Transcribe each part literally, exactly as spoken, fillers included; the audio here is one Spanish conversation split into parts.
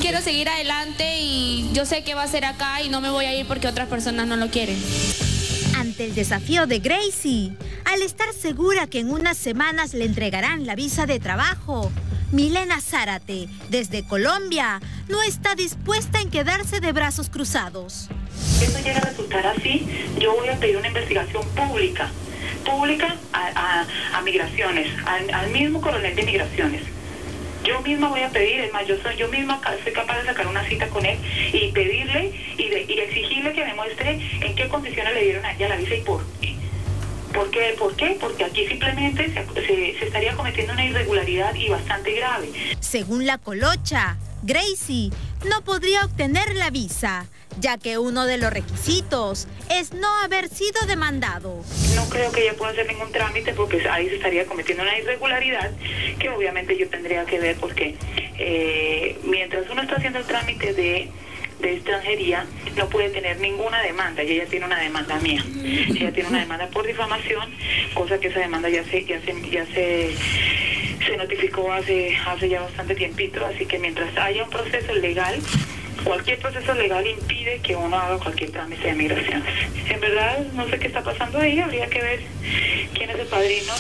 quiero seguir adelante y yo sé que va a ser acá y no me voy a ir porque otras personas no lo quieren. Ante el desafío de Gracie, al estar segura que en unas semanas le entregarán la visa de trabajo, Milena Zárate, desde Colombia, no está dispuesta en quedarse de brazos cruzados. Si eso llega a resultar así, yo voy a pedir una investigación pública, pública a, a, a migraciones, al, al mismo coronel de migraciones. Yo misma voy a pedir, es más, yo, soy, yo misma soy capaz de sacar una cita con él y pedirle y, de, y exigirle que demuestre en qué condiciones le dieron a ella la visa y por qué. ¿Por qué? ¿Por qué? Porque aquí simplemente se, se, se estaría cometiendo una irregularidad y bastante grave. Según la Colocha, Gracie no podría obtener la visa, ya que uno de los requisitos es no haber sido demandado. No creo que ella pueda hacer ningún trámite porque ahí se estaría cometiendo una irregularidad que obviamente yo tendría que ver porque eh, mientras uno está haciendo el trámite de, de extranjería no puede tener ninguna demanda y ella tiene una demanda mía. Ella tiene una demanda por difamación, cosa que esa demanda ya se... Ya se, ya se se notificó hace, hace ya bastante tiempito, así que mientras haya un proceso legal, cualquier proceso legal impide que uno haga cualquier trámite de migraciones. En verdad, no sé qué está pasando ahí, habría que ver quién es el padrino.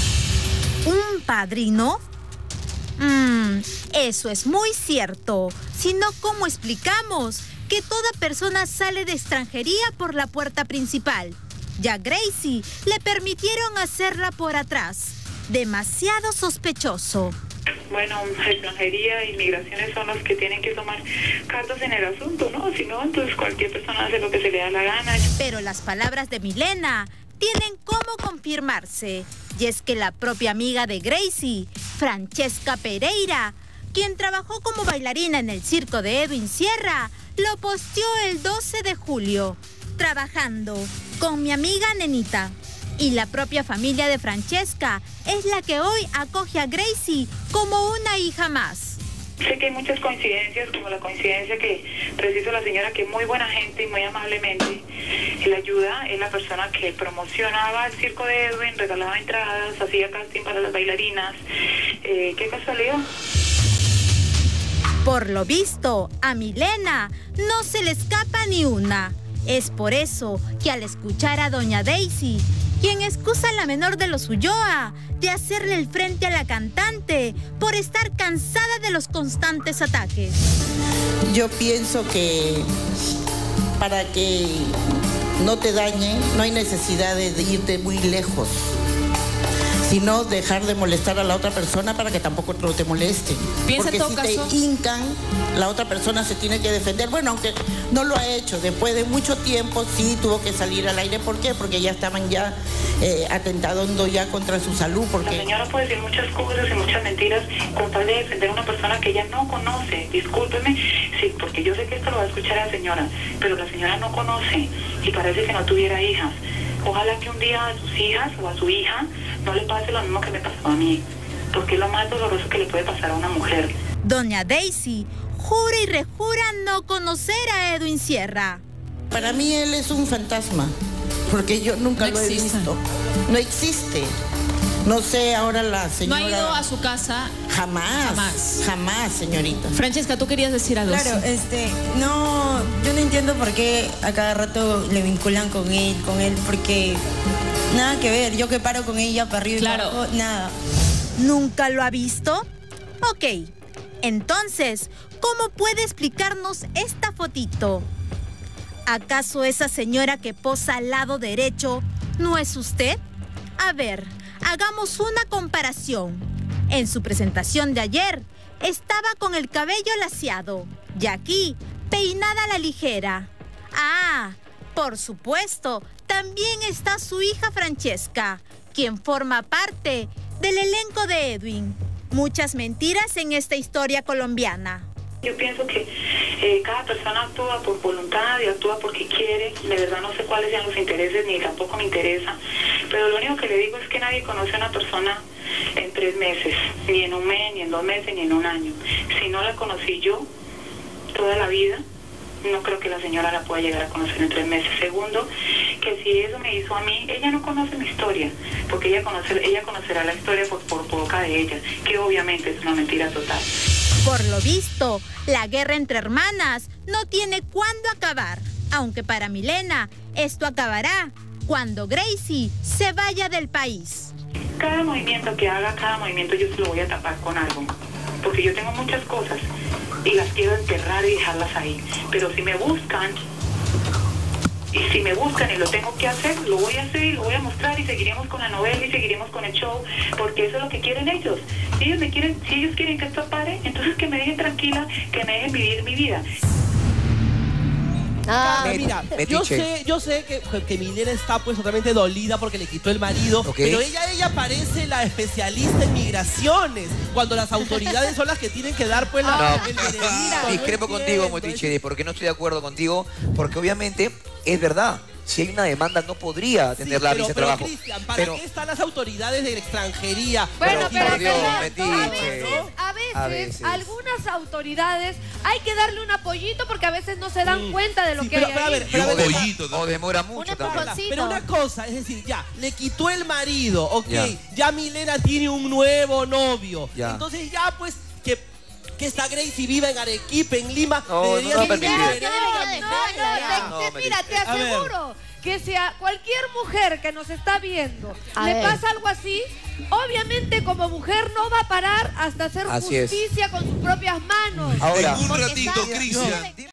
¿Un padrino? Mmm, eso es muy cierto. Si no, ¿cómo explicamos que toda persona sale de extranjería por la puerta principal? Ya a Gracie le permitieron hacerla por atrás. Demasiado sospechoso. Bueno, extranjería y migraciones son los que tienen que tomar cartas en el asunto, ¿no? Si no, entonces cualquier persona hace lo que se le da la gana. Pero las palabras de Milena tienen cómo confirmarse. Y es que la propia amiga de Gracie, Francesca Pereira, quien trabajó como bailarina en el circo de Edwin Sierra, lo posteó el doce de julio. Trabajando con mi amiga Nenita. Y la propia familia de Francesca es la que hoy acoge a Gracie como una hija más. Sé que hay muchas coincidencias, como la coincidencia que preciso la señora, que muy buena gente y muy amablemente la ayuda, es la persona que promocionaba el circo de Edwin, regalaba entradas, hacía casting para las bailarinas. Eh, ¿Qué casualidad? Por lo visto, a Milena no se le escapa ni una. Es por eso que al escuchar a doña Daisy, quien excusa a la menor de los Ulloa de hacerle el frente a la cantante por estar cansada de los constantes ataques. Yo pienso que para que no te dañe, no hay necesidad de irte muy lejos, sino dejar de molestar a la otra persona para que tampoco te moleste. Porque si te hincan, la otra persona se tiene que defender. Bueno, aunque no lo ha hecho, después de mucho tiempo sí tuvo que salir al aire. ¿Por qué? Porque ya estaban ya eh, atentando ya contra su salud. Porque... La señora puede decir muchas cosas y muchas mentiras con tal de defender a una persona que ella no conoce. Discúlpeme, sí, porque yo sé que esto lo va a escuchar la señora, pero la señora no conoce y parece que no tuviera hijas. Ojalá que un día a sus hijas o a su hija no le pase lo mismo que me pasó a mí, porque es lo más doloroso que le puede pasar a una mujer. Doña Daisy jura y rejura no conocer a Edwin Sierra. Para mí él es un fantasma, porque yo nunca no lo he existe. visto. No existe. No sé, ahora la señora... ¿No ha ido a su casa? Jamás, jamás, jamás, señorita. Francesca, tú querías decir algo. Claro, este, no, yo no entiendo por qué a cada rato le vinculan con él, con él, porque nada que ver, yo que paro con ella para arriba claro. y para abajo, nada. ¿Nunca lo ha visto? Ok, entonces, ¿cómo puede explicarnos esta fotito? ¿Acaso esa señora que posa al lado derecho no es usted? A ver, hagamos una comparación. En su presentación de ayer, estaba con el cabello laciado y aquí, peinada a la ligera. Ah, por supuesto, también está su hija Francesca, quien forma parte del elenco de Edwin. Muchas mentiras en esta historia colombiana. Yo pienso que eh, cada persona actúa por voluntad y actúa porque quiere. De verdad no sé cuáles sean los intereses, ni tampoco me interesa. Pero lo único que le digo es que nadie conoce a una persona en tres meses, ni en un mes, ni en dos meses, ni en un año. Si no la conocí yo toda la vida, no creo que la señora la pueda llegar a conocer en tres meses. Segundo, que si eso me hizo a mí, ella no conoce mi historia, porque ella, conoce, ella conocerá la historia por, por boca de ella, que obviamente es una mentira total. Por lo visto, la guerra entre hermanas no tiene cuándo acabar, aunque para Milena esto acabará cuando Gracie se vaya del país. Cada movimiento que haga, cada movimiento yo se lo voy a tapar con algo, porque yo tengo muchas cosas y las quiero enterrar y dejarlas ahí. Pero si me buscan, y si me buscan y lo tengo que hacer, lo voy a hacer y lo voy a mostrar y seguiremos con la novela y seguiremos con el show, porque eso es lo que quieren ellos. Si ellos, me quieren, si ellos quieren que esto pare, entonces que me dejen tranquila, que me dejen vivir mi vida. Ah, Met, mira, metiche. yo sé, yo sé que, que Milena está pues totalmente dolida porque le quitó el marido, okay. Pero ella, ella parece la especialista en migraciones, cuando las autoridades son las que tienen que dar pues la... No, el veredicto, discrepo no contigo, Motiche, porque no estoy de acuerdo contigo, porque obviamente es verdad. Si hay una demanda, no podría tener sí, la visa de trabajo. Cristian, ¿para pero... qué están las autoridades de la extranjería? Bueno, pero, pero, Dios, pero a, veces, a, veces, a veces algunas autoridades hay que darle un apoyito porque a veces no se dan mm. cuenta de lo sí, que pero, hay pero, ahí. A ver, pero, a ver, pollito, ¿no? O demora mucho también. Pero una cosa, es decir, ya, le quitó el marido, ok, ya, ya Milena tiene un nuevo novio. Ya. Entonces ya, pues, que... que esta Gracie viva en Arequipa, en Lima, no, debería no, no, ser no, no, no, mira, te aseguro que si a cualquier mujer que nos está viendo a le ver. pasa algo así, obviamente como mujer no va a parar hasta hacer así justicia es. con sus propias manos. Ahora, en un ratito, Cristian.